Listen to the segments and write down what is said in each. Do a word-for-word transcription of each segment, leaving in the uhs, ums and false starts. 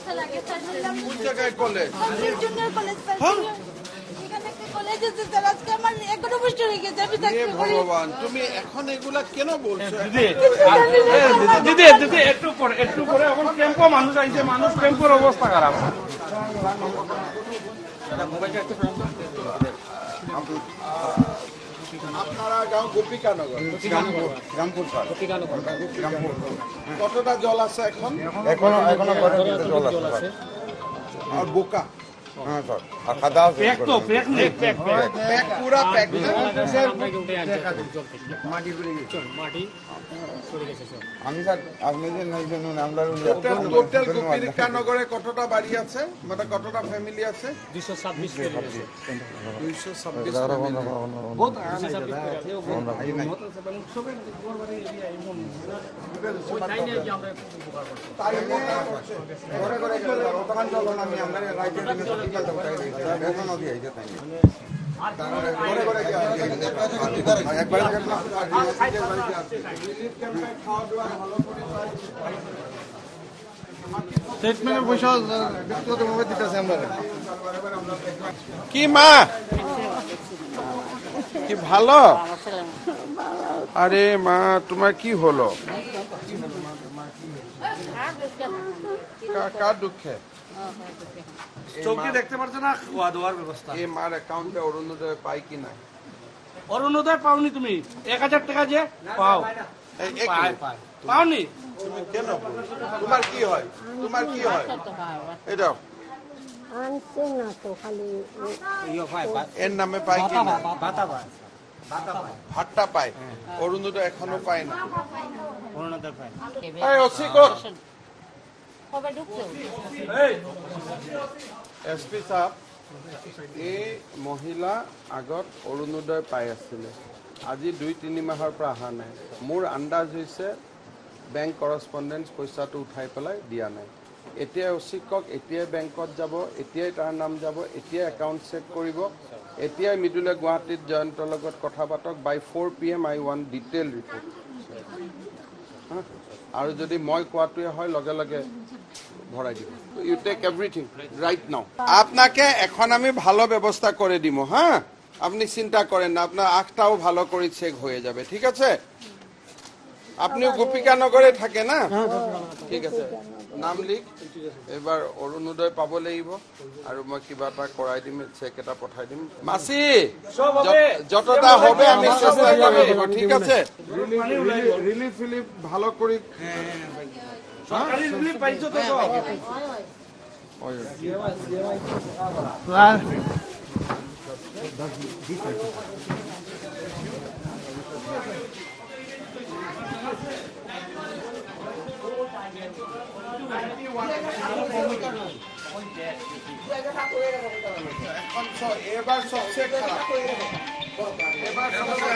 কোন জায়গায় college? Junior college এখানে একটা কলেজ আছে স্যার, আজকে আমার এখনো বুঝতে হয়ে গেছে। আমি হে ভগবান, তুমি এখন এগুলা কেন বলছো? দিদি দিদি দিদি একটু পরে একটু পরে এখন ক্যাম্পো মানুষ আইছে, মানুষ ক্যাম্পোর অবস্থা খারাপ। আপনারা গাঁও গোপিকানগর, রামপুর স্যার, রামপুর। কতটা জল আছে এখন? এখনো এখনো ঘরের ভিতরে জল আছে স্যার। আর বোকা হ্যাঁ স্যার, আর কাদা আছে। প্যাক তো প্যাক নেই, প্যাক প্যাক প্যাক, পুরা প্যাক না? আমি স্যার আপনি যে নাই জানুন আমরা টোটাল টোটাল গোপিকানগরে কতটা বাড়ি আছে, মানে কতটা ফ্যামিলি আছে? দুইশো ছাব্বিশ ফ্যামিলি দুইশো ছাব্বিশ ঘরে ঘরে গেলে ওখান চলো না, আমি আমরা রাইতে দিনে সকাল থেকে উঠাই দিই এখন নদী আইছে তাই ঘরে ঘরে গিয়ে একবার স্টেটমেন্টের পয়সা ব্যক্তিগতভাবে দিতেছে আমরা। কি মা, কি ভালো? আরে মা, তোমার কি হলো? কার দুঃখে? চৌকি দেখতে পারছো না, খাওয়া দাওয়ার ব্যবস্থা। এই মার অ্যাকাউন্টে অরুণোদয় পাই কি না? অরুণোদয় পাওনি তুমি? এক হাজার টাকা যে পাও, এই এক পায় মিনিট। পায় পাওনি? তুমি কেন বলছো? তোমার কি হয়? তোমার কি হয়? এটাও আনছে না তো, খালি এর নামে পাই কি না? ভাতটা পায়, অরুণোদয় এখনো পায় না। এই অসিকর এসপি সাহেব, এই মহিলা আগত অৰুণোদয় পাই আছিলে, আজি দুই তিনি মাহৰ পৰা অহা নাই। মোৰ আন্দাজ হৈছে বেংক কৰস্পণ্ডেঞ্চ পইচাটো উঠাই পেলাই দিয়া নাই। এতিয়াই অচিকক, এতিয়াই বেংকত যাব, এতিয়াই তাৰ নাম যাব, এতিয়াই একাউণ্ট চেক কৰিব, এতিয়াই মৃদুলে গুৱাহাটীত জয়ন্তৰ লগত কথা পাতক। By four P M I one detail report. আৰু যদি মই কোৱাটোৱে হয় লগে লগে ভৰাই দিব। You take everything right now. আপনাকে এখন আমি ভালো ব্যবস্থা করে দিব। হ্যাঁ, আপনি চিন্তা করেন না, আপনার আখটাও ভালো করে চেক হয়ে যাবে। ঠিক আছে? আপনিও গোপিকানগরে থাকে না? ঠিক আছে, নাম লিখ। এবার অরুণোদয় পাব লাগিব আৰু মই কিবা এটা কৰাই দিম, চেক এটা পঠাই দিম। মাসি যতটা হবে আমি চেষ্টা করে দিব। ঠিক আছে? রিলিফ ফিলিফ ভালো করে সরকারি রিলিফ পাইছো তো? এবার সবচেয়ে খারাপ, এবার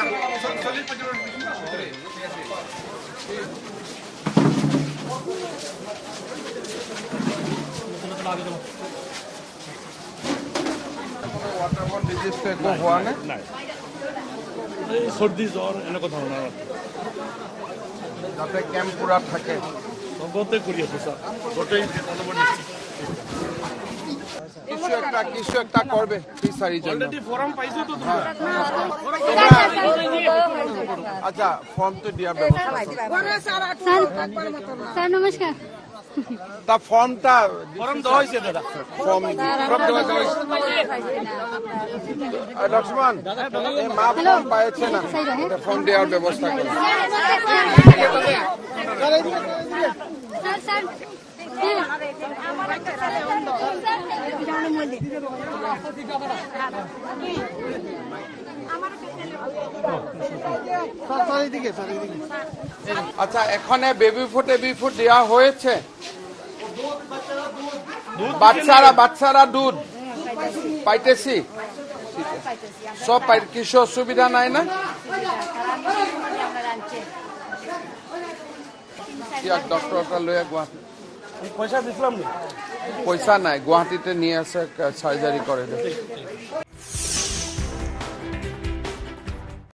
ওয়াটারবর্ন ডিজিজ তো একো হোৱা নাই? সর্দি জ্বর এনেকুৱা ধৰণৰ যাতে কেম্প পুৰা থাকে। গোটেই কৰি আছো স্যার, গোটেই কিছু একটা কিছু একটা করবে ফিশারির জন্য। অলরেডি ফর্ম পাইছো তো তুমি? আচ্ছা, ফর্ম তো দেওয়ার ব্যবস্থা। স্যার নমস্কার। তা ফর্মটা ফর্ম দেওয়া হয়েছে দাদা, ফর্ম ফর্ম দেওয়া হয়েছে। লক্ষ্মণ, এই মা ফর্ম পাইছে না, ফর্ম দেওয়ার ব্যবস্থা করে। আচ্ছা, এখানে বেবি ফুড বেবি ফুড দেওয়া হয়েছে? বাচ্চারা বাচ্চারা দুধ পাইতেছি? সব পাই, কিছু অসুবিধা নাই না? ডক্টরটা লইয়া গুয়াহাটি পয়সা দিছিলাম না, পয়সা নাই, গুয়াহাটিতে নিয়ে আসে সার্জারি করে।